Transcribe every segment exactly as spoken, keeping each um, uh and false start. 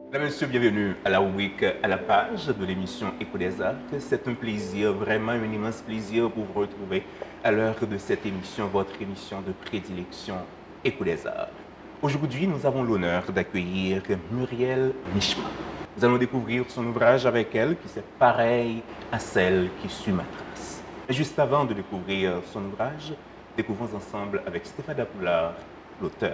Mesdames, Messieurs, bienvenue à la rubrique à la page de l'émission Écho des Arts. C'est un plaisir, vraiment un immense plaisir pour vous retrouver à l'heure de cette émission, votre émission de prédilection Écho des Arts. Aujourd'hui, nous avons l'honneur d'accueillir Muriel Mishma. Nous allons découvrir son ouvrage avec elle qui c'est pareil à celle qui suit ma trace. Mais juste avant de découvrir son ouvrage, découvrons ensemble avec Stéphane Poulard, l'auteur.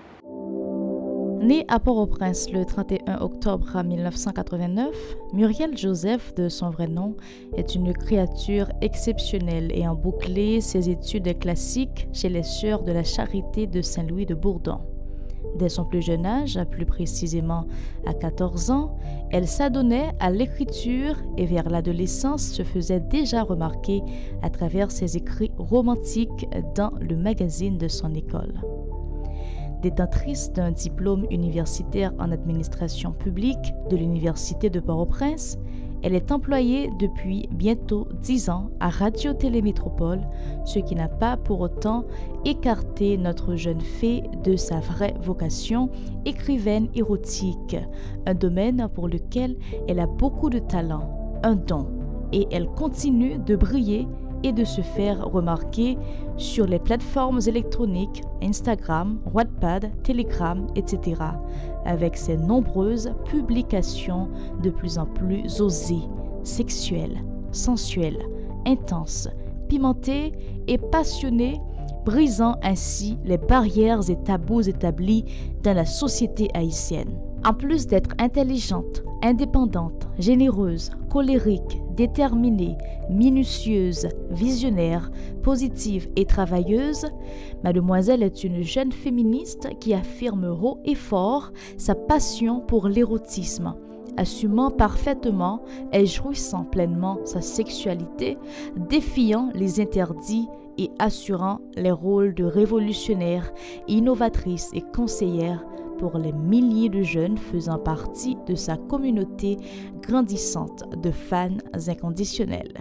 Née à Port-au-Prince le trente et un octobre mille neuf cent quatre-vingt-neuf, Muriel Joseph, de son vrai nom, est une créature exceptionnelle ayant bouclé ses études classiques chez les Sœurs de la Charité de Saint-Louis de Bourdon. Dès son plus jeune âge, plus précisément à quatorze ans, elle s'adonnait à l'écriture et vers l'adolescence se faisait déjà remarquer à travers ses écrits romantiques dans le magazine de son école. Détentrice d'un diplôme universitaire en administration publique de l'Université de Port-au-Prince, elle est employée depuis bientôt dix ans à Radio-Télé-Métropole, ce qui n'a pas pour autant écarté notre jeune fée de sa vraie vocation, écrivaine érotique, un domaine pour lequel elle a beaucoup de talent, un don, et elle continue de briller et de se faire remarquer sur les plateformes électroniques Instagram, Wattpad, Telegram, et cetera, avec ses nombreuses publications de plus en plus osées, sexuelles, sensuelles, intenses, pimentées et passionnées, brisant ainsi les barrières et tabous établis dans la société haïtienne. En plus d'être intelligente, indépendante, généreuse, colérique, déterminée, minutieuse, visionnaire, positive et travailleuse, Mademoiselle est une jeune féministe qui affirme haut et fort sa passion pour l'érotisme, assumant parfaitement et jouissant pleinement sa sexualité, défiant les interdits et assurant les rôles de révolutionnaire, innovatrice et conseillère pour les milliers de jeunes faisant partie de sa communauté grandissante de fans inconditionnels.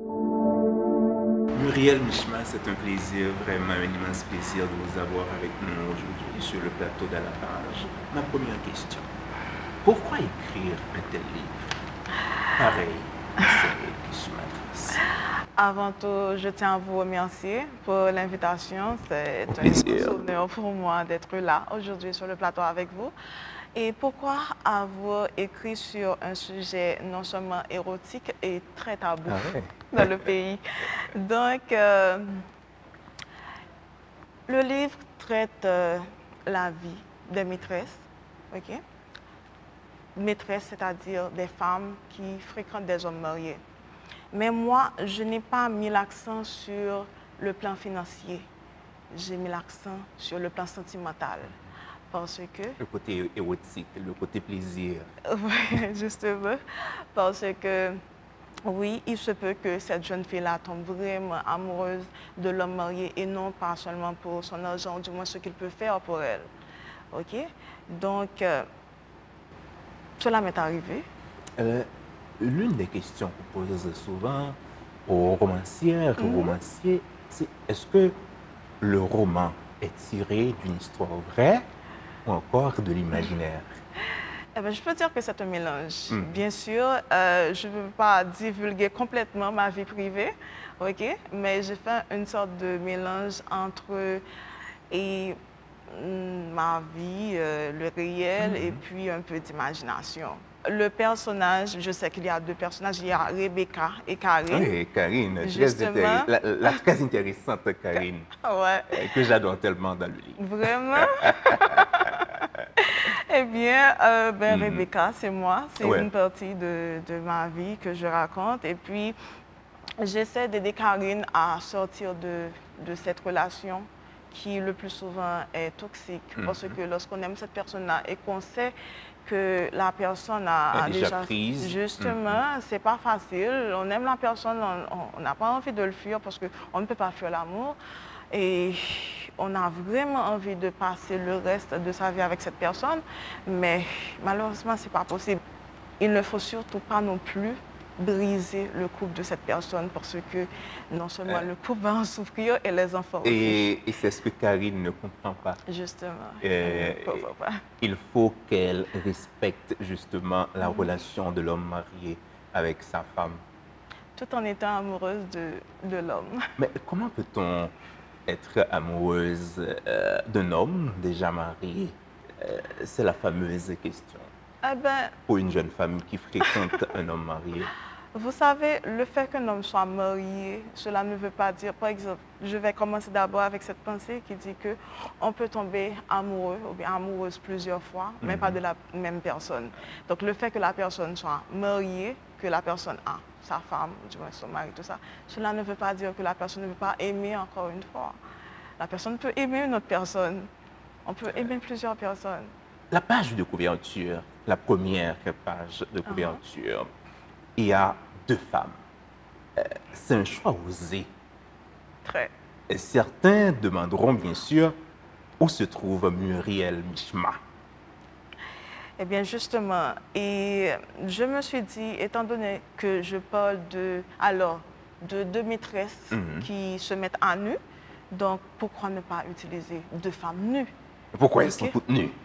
Muriel Mishma, c'est un plaisir, vraiment un immense plaisir de vous avoir avec nous aujourd'hui sur le plateau de la page. Ma première question, pourquoi écrire un tel livre, pareil à celle qui suit ma trace? Avant tout, je tiens à vous remercier pour l'invitation. C'est un honneur pour moi d'être là aujourd'hui sur le plateau avec vous. Et pourquoi avoir écrit sur un sujet non seulement érotique et très tabou ah ouais. dans le pays? Donc, euh, le livre traite euh, la vie des maîtresses, ok? Maîtresses, c'est-à-dire des femmes qui fréquentent des hommes mariés. Mais moi, je n'ai pas mis l'accent sur le plan financier. J'ai mis l'accent sur le plan sentimental. Parce que... Le côté érotique, le côté plaisir. Oui, justement. Parce que, oui, il se peut que cette jeune fille-là tombe vraiment amoureuse de l'homme marié et non pas seulement pour son argent, du moins ce qu'il peut faire pour elle. OK? Donc, euh, cela m'est arrivé. Euh... L'une des questions qu'on pose souvent aux romancières, aux mmh. romanciers, c'est est-ce que le roman est tiré d'une histoire vraie ou encore de l'imaginaire? Eh bien, je peux dire que c'est un mélange. Mmh. Bien sûr, euh, je ne veux pas divulguer complètement ma vie privée, ok? Mais j'ai fait une sorte de mélange entre et, ma vie, euh, le réel mmh. et puis un peu d'imagination. Le personnage, je sais qu'il y a deux personnages, il y a Rebecca et Karine. Oui, Karine, Justement. La, la très intéressante Karine, ouais. que j'adore tellement dans le livre. Vraiment? Eh bien, euh, ben, mm-hmm. Rebecca, c'est moi, c'est ouais. une partie de, de ma vie que je raconte. Et puis, j'essaie d'aider Karine à sortir de, de cette relation qui, le plus souvent, est toxique. Mm-hmm. Parce que lorsqu'on aime cette personne-là et qu'on sait que la personne a, a déjà, déjà prise. Justement, mm-hmm. c'est pas facile. On aime la personne, on n'a pas envie de le fuir parce qu'on ne peut pas fuir l'amour. Et on a vraiment envie de passer le reste de sa vie avec cette personne, mais malheureusement, c'est pas possible. Il ne faut surtout pas non plus briser le couple de cette personne parce que non seulement euh, le couple va en souffrir et les enfants aussi. Et, et c'est ce que Karine ne comprend pas. Justement. Euh, pas. Il faut qu'elle respecte justement la mmh. relation de l'homme marié avec sa femme. Tout en étant amoureuse de, de l'homme. Mais comment peut-on être amoureuse euh, d'un homme déjà marié? euh, C'est la fameuse question. Eh ben, pour une jeune femme qui fréquente un homme marié. Vous savez, le fait qu'un homme soit marié, cela ne veut pas dire, par exemple, je vais commencer d'abord avec cette pensée qui dit que on peut tomber amoureux ou bien amoureuse plusieurs fois, mais mm-hmm. pas de la même personne. Donc le fait que la personne soit mariée, que la personne a sa femme, du moins son mari, tout ça, cela ne veut pas dire que la personne ne veut pas aimer encore une fois. La personne peut aimer une autre personne. On peut aimer plusieurs personnes. La page de couverture, la première page de couverture, uh-huh. il y a deux femmes. Euh, c'est un choix osé. Très. Et certains demanderont bien sûr où se trouve Muriel Mishma. Eh bien justement, et je me suis dit, étant donné que je parle de, alors, de deux maîtresses mm-hmm. qui se mettent à nu, donc pourquoi ne pas utiliser deux femmes nues? Pourquoi okay. elles sont toutes nues?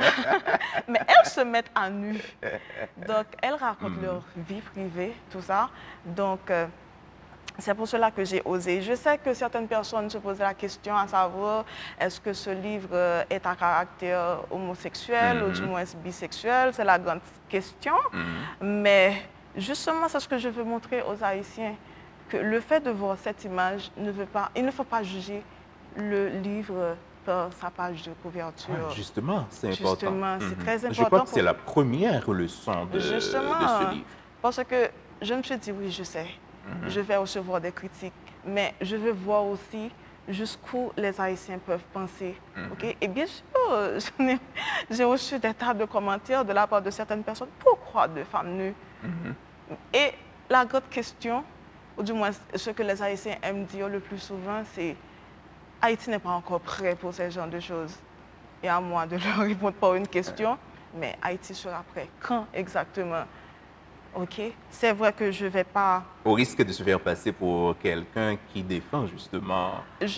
Mais elles se mettent à nu. Donc, elles racontent mmh. leur vie privée, tout ça. Donc, euh, c'est pour cela que j'ai osé. Je sais que certaines personnes se posent la question à savoir est-ce que ce livre est à caractère homosexuel mmh. ou du moins bisexuel? C'est la grande question. Mmh. Mais justement, c'est ce que je veux montrer aux Haïtiens, que le fait de voir cette image ne veut pas, il ne faut pas juger le livre par sa page de couverture. Ouais, justement, c'est important. Justement, c'est mm-hmm. très important. Je crois que c'est la première leçon de, justement, de ce livre. Parce que je me suis dit, oui, je sais, mm-hmm. je vais recevoir des critiques, mais je veux voir aussi jusqu'où les Haïtiens peuvent penser. Mm-hmm. Okay? Et bien sûr, j'ai reçu des tas de commentaires de la part de certaines personnes. Pourquoi deux femmes nues? Mm-hmm. Et la grande question, ou du moins ce que les Haïtiens aiment dire le plus souvent, c'est Haïti n'est pas encore prêt pour ce genre de choses. Et à moi de leur répondre par une question, mais Haïti sera prêt. Quand exactement? OK? C'est vrai que je ne vais pas... Au risque de se faire passer pour quelqu'un qui défend justement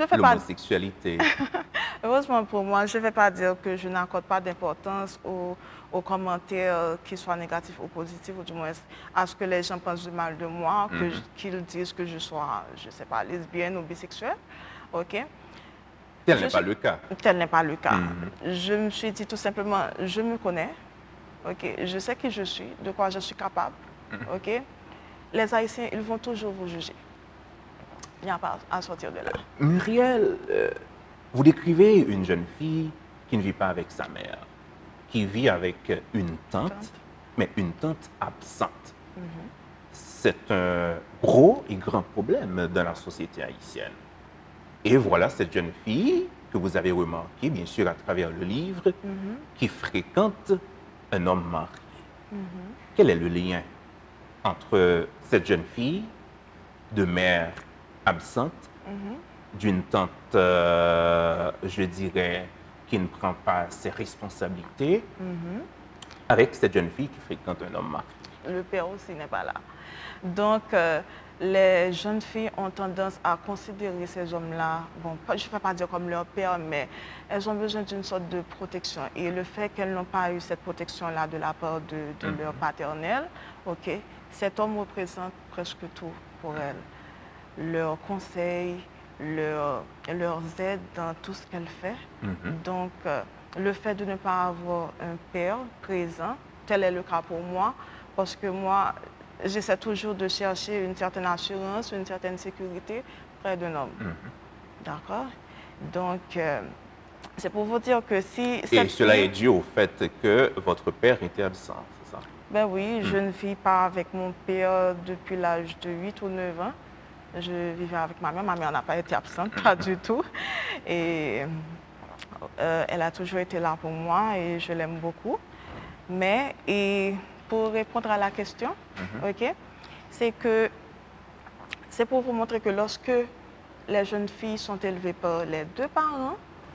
Pas... l'homosexualité. Heureusement pour moi, je ne vais pas dire que je n'accorde pas d'importance aux, aux commentaires, qu'ils soient négatifs ou positifs, ou du moins à ce que les gens pensent du mal de moi, mm-hmm. qu'ils disent que je sois, je ne sais pas, lesbienne ou bisexuelle. OK? Tel n'est pas le cas. Tel n'est pas le cas. Mm-hmm. Je me suis dit tout simplement, je me connais, ok, je sais qui je suis, de quoi je suis capable, mm-hmm. ok. Les Haïtiens, ils vont toujours vous juger. Il n'y a pas à sortir de là. Muriel, euh, vous décrivez une jeune fille qui ne vit pas avec sa mère, qui vit avec une tante, tante. mais une tante absente. Mm-hmm. C'est un gros et grand problème dans la société haïtienne. Et voilà cette jeune fille que vous avez remarquée, bien sûr, à travers le livre, mm-hmm. qui fréquente un homme marié. Mm-hmm. Quel est le lien entre cette jeune fille de mère absente, mm-hmm. d'une tante, euh, je dirais, qui ne prend pas ses responsabilités, mm-hmm. avec cette jeune fille qui fréquente un homme marié? Le père aussi n'est pas là. Donc, euh, les jeunes filles ont tendance à considérer ces hommes-là, bon, je ne vais pas dire comme leur père, mais elles ont besoin d'une sorte de protection. Et le fait qu'elles n'ont pas eu cette protection-là de la part de, de mm-hmm. leur paternel, ok, cet homme représente presque tout pour elles. Leurs conseils, leur, leurs aides dans tout ce qu'elle fait. Mm-hmm. Donc, euh, le fait de ne pas avoir un père présent, tel est le cas pour moi, parce que moi, j'essaie toujours de chercher une certaine assurance, une certaine sécurité près d'un homme. Mm-hmm. D'accord? Donc, euh, c'est pour vous dire que si... Et cela fille... est dû au fait que votre père était absent, c'est ça? Ben oui, mm. je ne vis pas avec mon père depuis l'âge de huit ou neuf ans. Je vivais avec ma mère. Ma mère n'a pas été absente, pas du tout. Et euh, elle a toujours été là pour moi et je l'aime beaucoup. Mais... Et, pour répondre à la question, mm-hmm. ok, c'est que c'est pour vous montrer que lorsque les jeunes filles sont élevées par les deux parents,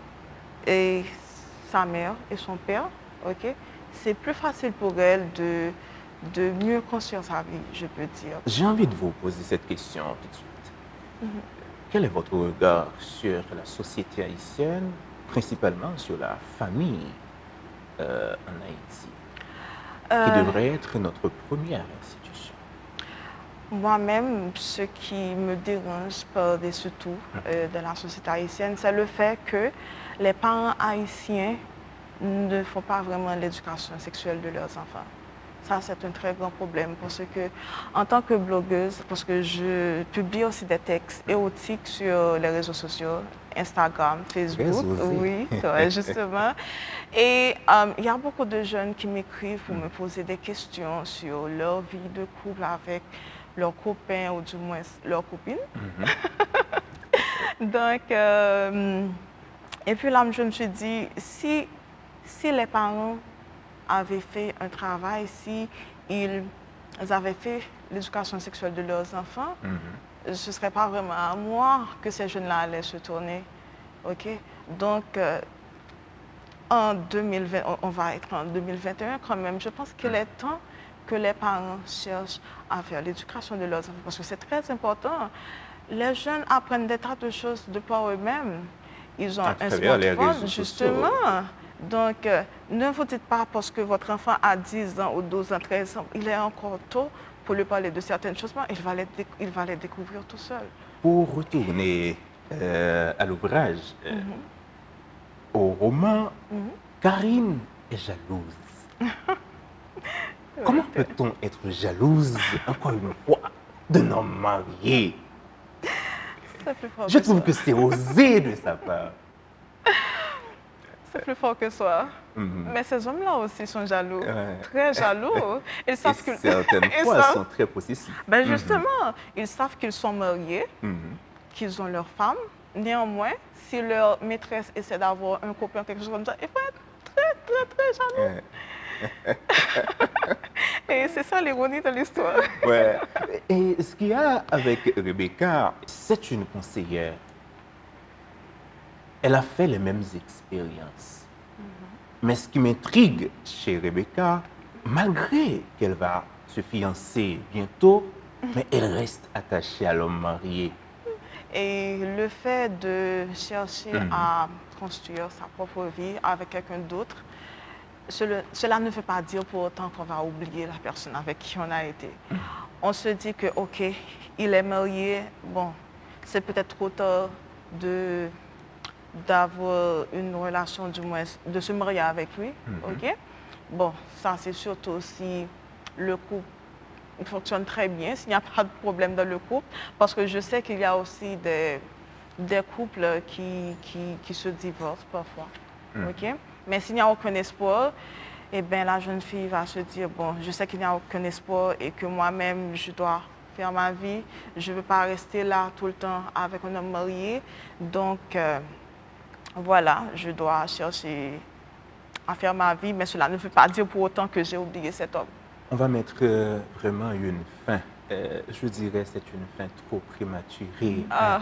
et sa mère et son père, ok, c'est plus facile pour elles de, de mieux construire sa vie, je peux dire. J'ai envie de vous poser cette question tout de suite. Mm-hmm. Quel est votre regard sur la société haïtienne, principalement sur la famille euh, en Haïti, euh, qui devrait être notre première institution? Moi-même, ce qui me dérange par-dessus tout euh, de la société haïtienne, c'est le fait que les parents haïtiens ne font pas vraiment l'éducation sexuelle de leurs enfants. Ça, c'est un très grand problème parce que, en tant que blogueuse, parce que je publie aussi des textes érotiques sur les réseaux sociaux, Instagram, Facebook, oui, justement. Et um, il y a beaucoup de jeunes qui m'écrivent pour me poser des questions sur leur vie de couple avec leurs copains ou du moins leurs copines. Mm-hmm. Donc, euh, et puis là, je me suis dit, si, si les parents avaient fait un travail, si ils avaient fait l'éducation sexuelle de leurs enfants, mm-hmm. ce ne serait pas vraiment à moi que ces jeunes-là allaient se tourner. OK? Donc, euh, en deux mille vingt, on va être en deux mille vingt et un quand même, je pense qu'il est temps que les parents cherchent à faire l'éducation de leurs enfants parce que c'est très important. Les jeunes apprennent des tas de choses de par eux-mêmes. Ils ont un smartphone, justement. Donc, euh, ne vous dites pas parce que votre enfant a dix ans ou douze ans, treize ans, il est encore tôt pour lui parler de certaines choses, mais il va les, il va les découvrir tout seul. Pour retourner euh, à l'ouvrage, euh, mm-hmm. au roman, mm-hmm. Karine est jalouse. Comment peut-on être jalouse, encore une fois, d'un homme marié? Je trouve que c'est osé de sa part. C'est plus fort que soi. Mm-hmm. Mais ces hommes-là aussi sont jaloux, ouais. Très jaloux. Ils savent Et certaines ils fois, savent... ils sont très possessifs. Ben justement, mm-hmm. ils savent qu'ils sont mariés, mm-hmm. qu'ils ont leur femme. Néanmoins, si leur maîtresse essaie d'avoir un copain, quelque chose comme ça, ils vont être très, très, très jaloux. Ouais. Et c'est ça l'ironie de l'histoire. Ouais. Et ce qu'il y a avec Rebecca, c'est une conseillère. Elle a fait les mêmes expériences. Mm-hmm. Mais ce qui m'intrigue chez Rebecca, malgré qu'elle va se fiancer bientôt, mm-hmm. mais elle reste attachée à l'homme marié. Et le fait de chercher mm-hmm. à construire sa propre vie avec quelqu'un d'autre, cela ne veut pas dire pour autant qu'on va oublier la personne avec qui on a été. Mm-hmm. On se dit que, OK, il est marié, bon, c'est peut-être trop tard de... d'avoir une relation, du moins, de se marier avec lui, mm-hmm. OK? Bon, ça, c'est surtout si le couple fonctionne très bien, s'il n'y a pas de problème dans le couple, parce que je sais qu'il y a aussi des, des couples qui, qui, qui se divorcent parfois, mm-hmm. OK? Mais s'il n'y a aucun espoir, eh bien, la jeune fille va se dire, bon, je sais qu'il n'y a aucun espoir et que moi-même, je dois faire ma vie, je ne veux pas rester là tout le temps avec un homme marié, donc... Euh, Voilà, je dois chercher à faire ma vie, mais cela ne veut pas dire pour autant que j'ai oublié cet homme. On va mettre euh, vraiment une fin. Euh, je dirais que c'est une fin trop prématurée ah.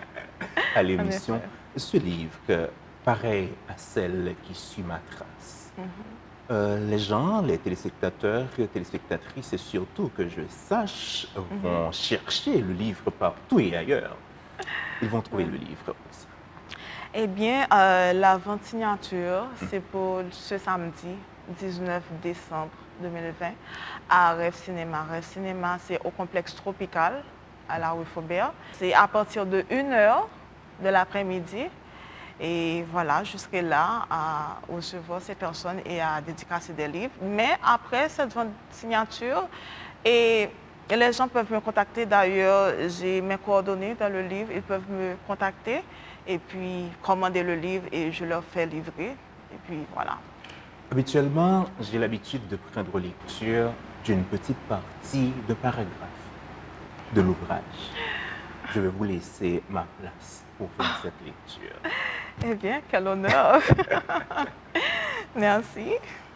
à, à l'émission. Ce livre, euh, pareil à celle qui suit ma trace. Mm-hmm. euh, les gens, les téléspectateurs, les téléspectatrices, et surtout que je sache, mm-hmm. vont chercher le livre partout et ailleurs. Ils vont trouver mm-hmm. le livre aussi. Eh bien, euh, la vente signature, mmh. c'est pour ce samedi, dix-neuf décembre deux mille vingt, à Rêve Cinéma. Rêve Cinéma, c'est au complexe Tropical, à la rue Faubert. C'est à partir de une heure de l'après-midi. Et voilà, je serai là à recevoir ces personnes et à dédicacer des livres. Mais après cette vente signature, et les gens peuvent me contacter. D'ailleurs, j'ai mes coordonnées dans le livre. Ils peuvent me contacter et puis commander le livre et je leur fais livrer. Et puis voilà. Habituellement, j'ai l'habitude de prendre lecture d'une petite partie de paragraphe de l'ouvrage. Je vais vous laisser ma place pour faire cette lecture. Eh bien, quel honneur. Merci.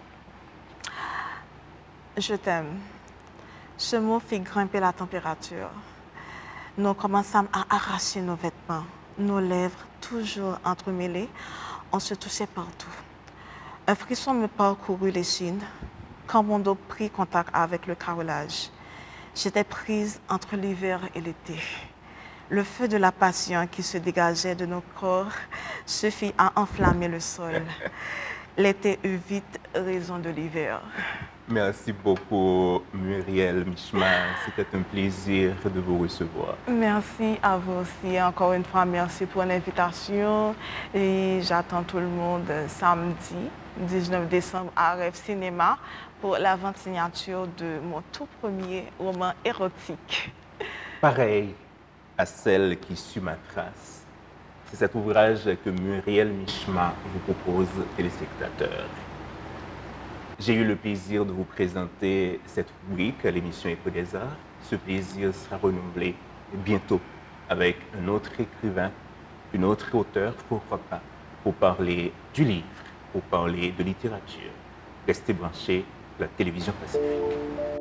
Je t'aime. Ce mot fit grimper la température. Nous commençâmes à arracher nos vêtements. Nos lèvres, toujours entremêlées, on se touchait partout. Un frisson me parcourut l'échine. quand mon dos prit contact avec le carrelage. J'étais prise entre l'hiver et l'été. Le feu de la passion qui se dégageait de nos corps suffit à enflammer le sol. L'été eut vite raison de l'hiver. Merci beaucoup, Muriel Michma. C'était un plaisir de vous recevoir. Merci à vous aussi. Encore une fois, merci pour l'invitation. Et j'attends tout le monde samedi, dix-neuf décembre, à Rêve Cinéma pour la vente signature de mon tout premier roman érotique. Pareil à celle qui suit ma trace. C'est cet ouvrage que Muriel Michma vous propose, téléspectateurs. J'ai eu le plaisir de vous présenter cette rubrique à l'émission Écho des Arts. Ce plaisir sera renouvelé bientôt avec un autre écrivain, une autre auteure, pourquoi pas, pour parler du livre, pour parler de littérature. Restez branchés à la télévision Pacifique.